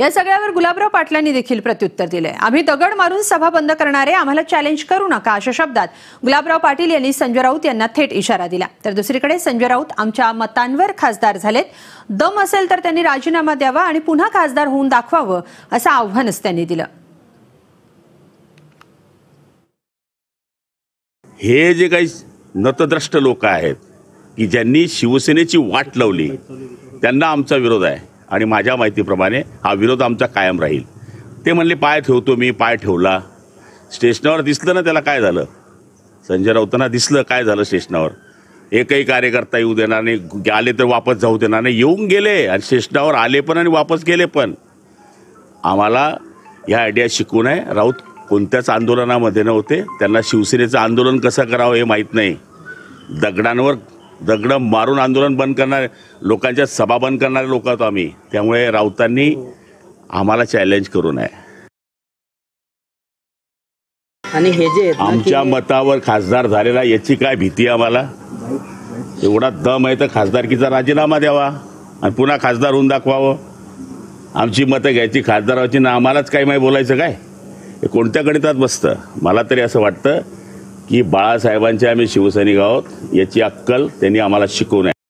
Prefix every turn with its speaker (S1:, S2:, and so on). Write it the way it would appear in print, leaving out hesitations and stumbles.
S1: या सगळ्यावर गुलाबराव पाटलांनी देखील प्रत्युत्तर दिले। आम्ही दगड मारून सभा बंद करणारे, आम्हाला चॅलेंज करू नका अशा शब्दात गुलाबराव पाटील यांनी संजय राऊत यांना थेट इशारा दिला। तर दुसरीकडे संजय राऊत आमच्या मतांवर खासदार झालेत, दम असेल तर त्यांनी राजीनामा द्यावा आणि पुन्हा खासदार होऊन दाखवावं असं आव्हानच त्यांनी दिलं।
S2: हे जे काही नतद्रष्ट लोक आहेत की ज्यांनी शिवसेनेची वाट लावली, त्यांना आमचा विरोध आहे आणि माझ्या माहितीप्रमाणे हा विरोध आमचा कायम राहील। ते म्हणले पाय ठेवतो मी, पाय ठेवला। स्टेशनावर दिसलं ना त्याला काय झालं, संजय राऊतांना दिसलं काय झालं स्टेशनावर। एकही कार्यकर्ता येऊ देणार नाही, आले तर वापस जाऊ देणार नाही। येऊन गेले आणि स्टेशनावर आले पण आणि वापस गेले पण। आम्हाला ह्या आयडिया शिकवून आहे। राऊत कोणत्याच आंदोलनामध्ये नव्हते, त्यांना शिवसेनेचं आंदोलन कसं करावं हे माहीत नाही। दगडांवर दगड मारून आंदोलन बंद करणारे, लोकांच्या सभा बंद करणारे लोक आहोत आम्ही। त्यामुळे राऊतांनी आम्हाला चॅलेंज करू नये।
S3: आणि हे जे
S2: आमच्या मतावर खासदार झालेला याची काय भीती आम्हाला? एवढा दम आहे तर खासदारकीचा राजीनामा द्यावा आणि पुन्हा खासदार होऊन दाखवावं। आमची मतं घ्यायची, खासदाराची ना आम्हालाच काही माहिती बोलायचं काय? हे कोणत्या गणितात बसतं? मला तरी असं वाटतं की बाळासाहेबांचे आम्ही शिवसैनिक आहोत, याची अक्कल त्यांनी आम्हाला शिकवू नये।